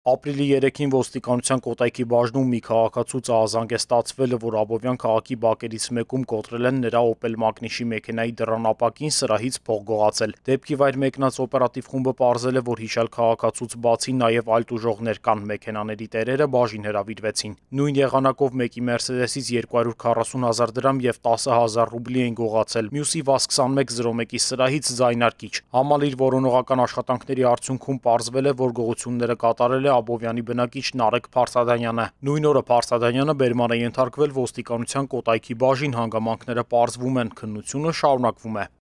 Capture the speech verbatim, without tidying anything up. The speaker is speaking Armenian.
Ապրիլի երեքին ոստիկանության Կոտայքի բաժնում մի քաղաքացու ծաղազանք է ստացվել, որ Աբովյան քաղաքի բակերից մեկում կոտրել են նրա Opel Magnish-ի մեքենայի դռան ապակին, սրահից փող գողացել։ Դեպքի վայր մեկնած օպերատիվ խումբը պարզել է, որ հիշյալ քաղաքացուց բացի նաև այլ տուժողներ կան, մեքենաների տերերը բաժին հրավիրվեցին։ Նույն եղանակով մեկի Mercedes-ից երկու հարյուր քառասուն հազար դրամ եւ տասը հազար ռուբլի են գողացել, մյուսի վազ քսանմեկ զրո մեկի սրահից ձայնարկիչ։ Համալիր որոնողական աշխատանքների արդյունքում պարզվել է, որ գողությունները կատարել է Աբովյանի բնակիչ Նարեկ Փարսադանյանը։ Նույն օրը Փարսադանյանը բերման է ենթարկվել ոստիկանության Կոտայքի բաժին, հանգամանքները պարզվում են, քննությունը շարունակվում է։